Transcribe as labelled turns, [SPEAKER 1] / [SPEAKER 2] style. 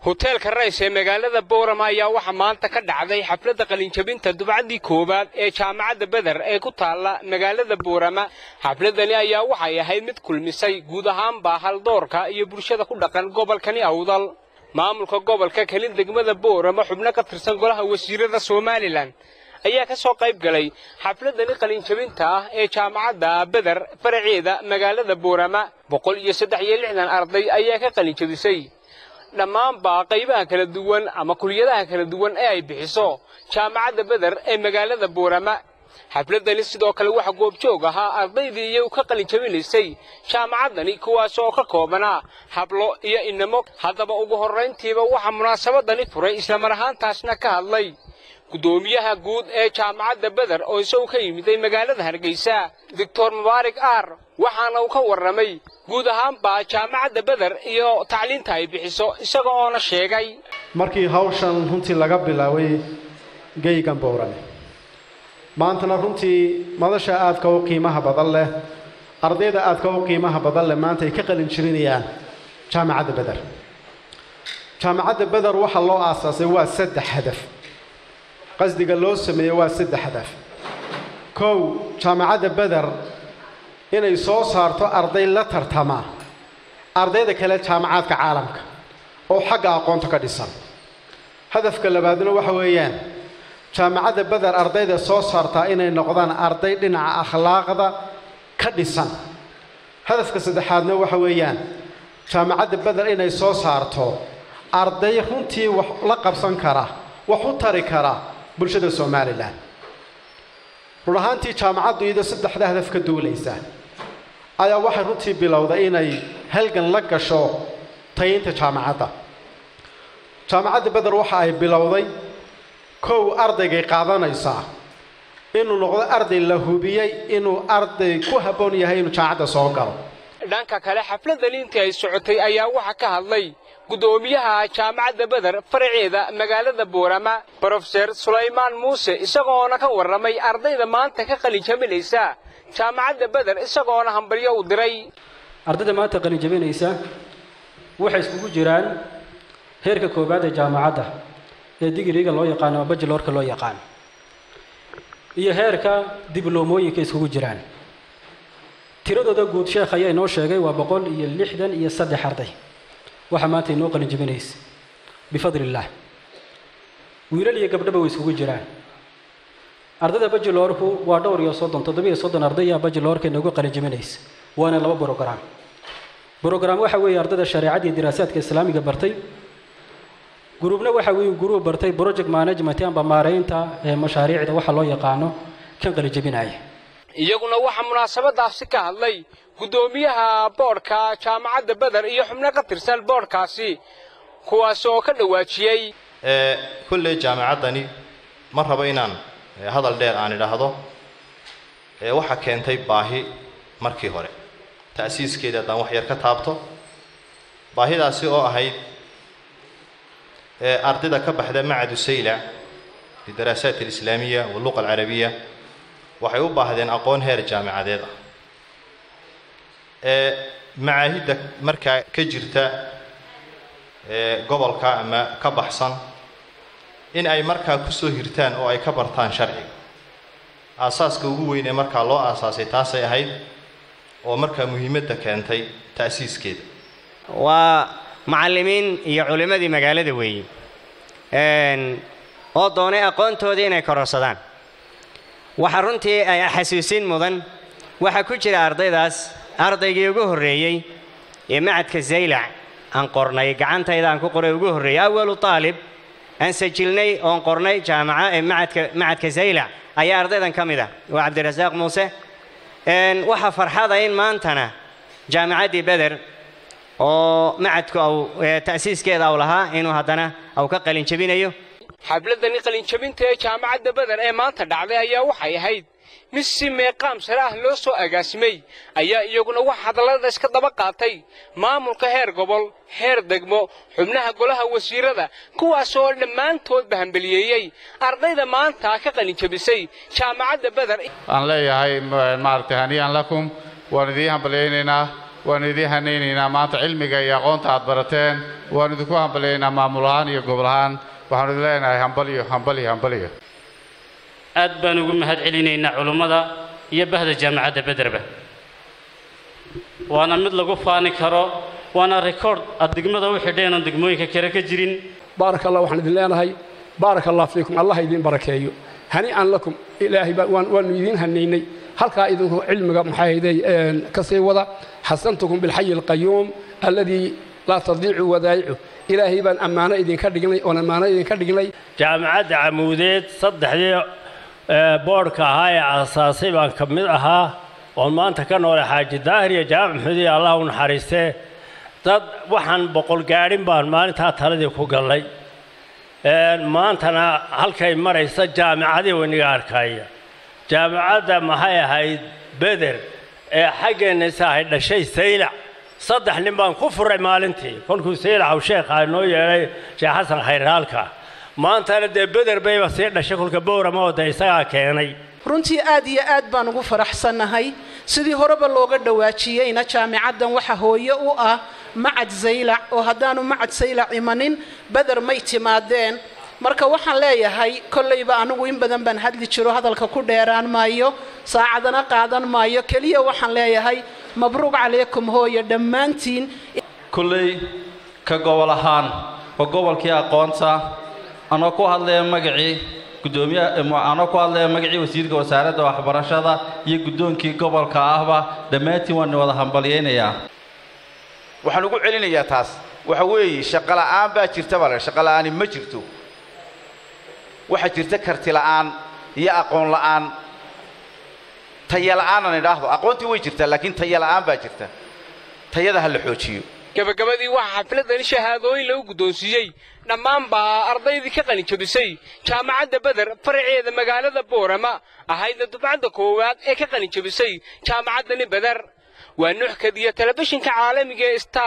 [SPEAKER 1] hoteelka Rays ee magaalada Boorama ayaa waxa maanta ka dhacday xafladda qalinjabinta dubcadii koobaad ee jaamacadda Badar ee ku taala magaalada Boorama. Xafladani ayaa waxay ahayd mid kulmisay guud ahaan baahal doorka iyo bulshada ku dhaqan gobolkani Awdal. Maamulka gobolka kalin degmada Boorama xubno ka tirsan golaha wasiirada Somaliland ayaa ka soo qayb galay xafladani qalinjabinta ah ee jaamacadda Badar faraceeda magaalada Boorama. 163 arday ayaa ka qalinjabisay dhammaan qaybaha kala duwan ama kuliyadaha kala duwan ee ay bixiso jaamacadda Badar ee magaalada Boorama. xafladani sidoo kale waxa goob joog ahaa ardaydii iyo ka qalinjabinaysay jaamacadani kuwaas oo ka koobanaa hablo iyo inamo. haddaba ugu horreyntiiba waxa munaasabadani furay isla mar ahaantaasna ka hadlay gudoomiyaha guud ee jaamacadda Badar oo isoo ka yimid magaalada Hargeysa Dr. Mubarak Ar waxaana uu ka warramay guud ahaan jaamacadda Badar iyo tacliinta ay bixiso isagoo oo sheegay
[SPEAKER 2] markii hawshan runtii laga bilaaway geeygan Boorama maantana runtii madasha aadka u qiimaha badan leh ardayda aadka u qiimaha badan leh maanta ay ka qalin jirinayaan jaamacadda Badar. jaamacadda Badar waxa loo aasaasay waa 3 hadaf qasdiga loo sameeyay waa 3 hadaf. kow jaamacadda Badar inay soo saarto arday la tartama ardayda kale jaamacadka caalamka oo xagga aqoonta ka dhisan. hadafka labaadna waxa weeyaan jaamacadda Badar ardayda soo saarta inay noqdaan arday dhinaca akhlaaqda ka dhisan. hadafka saddexaadna waxa weeyaan jaamacadda Badar inay soo saarto arday runtii wax la qabsan kara wax u tari kara bulshada Somaliland. ruuxantii jaamacaddu iyada 3 hadaf ka duulaysa ayaa waxay runtii bilowday inay halgan la gasho tayinta jaamacadda. jaamacadda Badar waxa ay bilowday kow ardayga qaadanaysa inuu noqdo arday la hubiyay inuu arday ku haboon yahay inuu jaamacadda soo galo.
[SPEAKER 1] dhanka kale xafladani intii ay socotay ayaa waxa ka hadlay gudoomiyaha jaamacadda Badar faraceeda magaalada Boorama Professor Suleymaan Muuse isagoo ka warramay ardayda maanta ka qalinjabinaysa jaamacadda Badar isagoo hambalyo u diray.
[SPEAKER 3] ardayda maanta qalinjabinaysa waxay iskugu jiraan heerka koobaad ee jaamacadda ee digriga loo yaqaan ama bachelorka loo yaqaan iyo heerka dibloomoyinka iskugu jiraan. tiradooda guud sheekh ayaa inoo sheegay waa 163 arday waxa maanta inoo qalinjabinaysa bifadlillah. wiilal iyo gabdhaba way iskugu jiraan. ardayda bachelorku waa dhowr iyo 37 arday ayaa bachelorka inoogu qalinjabinaysa waana 2 program waxa weeye ardayda shariicada iyo diraasaadka islaamiga bartay. gruubna waxa weeye gruub bartay project management amba maareynta mashaariicda waxa loo yaqaano kan qalinjabinaya.
[SPEAKER 1] iyaguna waxa munaasabadaasi ka hadlay gudoomiyaha boorka jaamacadda Badar iyo xubno ka tirsan boorkaasi kuwaas oo ka dhawaajiyay
[SPEAKER 4] kulli jaamacaddani ma rabo inaan hadal dheer aan idhaahdo waxa keentay baahi markii hore taasiiskeeda daan wax yar ka taabto. baahidaasi oo ahayd ardayda ka baxda macadu sayla lidaraasat alislaamiya wal luqa alcarabiya waxay u baahdeen aqoon heer jaamacadeed ah. macaahidda markaa ka jirta gobolka ama ka baxsan in ay markaa ku soo hirtaan oo ay ka bartaan sharciga. aasaaska ugu weyn ee markaa loo aasaasay taasay ahayd oo markaa muhiimadda keentay taasiiskeeda.
[SPEAKER 5] waa macallimiin iyo culimadii magaalada weeye oo doonay aqoontooda inay kororsadaan. waxa runtii ay xasuusin mudan waxa ku jira ardaydaas ardaygii ugu horeeyay ee macadka Zaylac aan qornay gacantayda aan ku qoray ugu horeeyay awal talib aan sajilnay oo qornay jaamaca ee macadka Zaylac ayaa ardaydan kamid ah waa Cabdirasaaq Muuse. waxa farxada in maantana jaamacadda Badar oo macadku aw taasiiskeeda aw lahaa inuu haddana aw ka qalinjabinayo.
[SPEAKER 1] xafladani qalinjabinta ee jaamacadda Badar ee maanta dhacday ayaa waxay ahayd mid si meeqaam sare ah loo soo agaasimay ayaa iyaguna wax hadallada iska daba qaatay maamulka heer gobol heer degmo xubnaha golaha wasiirada kuwaas oo dhammaantood bahambaliyeeyay ardayda maanta ka qalinjabisay jaamacadda Badar.
[SPEAKER 6] aan leeyahay maartay haniyan lakum waan idin hambalyeynaa waan idin hanaynaynaa maanta cilmiga iyo aqoonta aad barateen waan idinku hambaliyaynaa maamul ahaan iyo gobol ahaan waxaan idin leenahay hambaliyo
[SPEAKER 7] aad baan ugu mahad celinaynaa culimmada iyo bahda jaamacadda Bederba waana mid lagu faani karo waana record degmada u xidheen oo degmooyinka kale ka jirin
[SPEAKER 8] barakallahu waxaan idin leenahay barakallahu fiikum allah idin barakeeyo hani aan lakum ilaahi waan idin hanaynay halka idinku cilmiga maxayday ka sii wada hasantukum bil hayy al qayyum alladhi la tadii'u wadaa'i'u ilaahi baan amaano idin ka dhignay oo amaano idin ka dhignay
[SPEAKER 9] jaamacadda Camuudeed saddexdii boorka ahaa ee aasaasay baan ka mid ahaa oo maanta ka nool xaaji daahir iyo jaamac maxuudi allah u naxariistay dad waxaan boqol gaadhin baan maalinta taladii ku galay maantana halkay maraysa jaamacadii waniga arkaya jaamacadda maxay ahayd Beder ee xaggeena saahay dhashay Saylac saddex nin baan ku furay maalintii kolkuu Saylac oo sheekh noo yeelay Sheekh Xasan Khayraalka maantana dee Beder bay sii dhashay kolka Boorama oo isaga keenay
[SPEAKER 10] runtii aad iyo aad baan ugu faraxsanahay sidii horeba looga dhawaajiyayna jaamacaddan waxa hooyo u ah macad Saylac oo haddaanu macad Saylac imanin Beder may timaadeen marka waxaan leeyahay kollayba anigu in badan baan hadli jiro hadalka ku dheeraan maayo saacadana qaadan maayo kaliya waxaan leeyahay mabruuq calaykum hooyo dhammaantiin
[SPEAKER 11] kullay ka gobol ahaan oo gobolkii aqoonta anoo ku hadlaya magacii gudoomiyaha anoo ku hadlaya magacii wasiirka wasaaradda waxbarashada iyo gudoonkii gobolka ahba dhammaantiin waan wada hambalyeynaya
[SPEAKER 12] waxaan ugu celinayaa taas waxa weeye shaqo la'aan baa jirta bal shaqo la'aan ma jirto waxa jirta karti la'aan iyo aqoon la'aan tayo la'aan aan idhaahdo aqoontii way jirtaa laakiin tayo la'aan baa jirta tayada ha la xoojiyo
[SPEAKER 1] gabagabadii waxa xafladan shahaadooyin lagu guddoonsiiyey dhammaan baa ardaydii ka qalin jabisay jaamacadda Beder faraceeda magaalada Boorama ahaydna dufcadda koowaad ee ka qalin jabisay jaamacaddani Beder waa nuux kadiya telefishinka caalamiga ee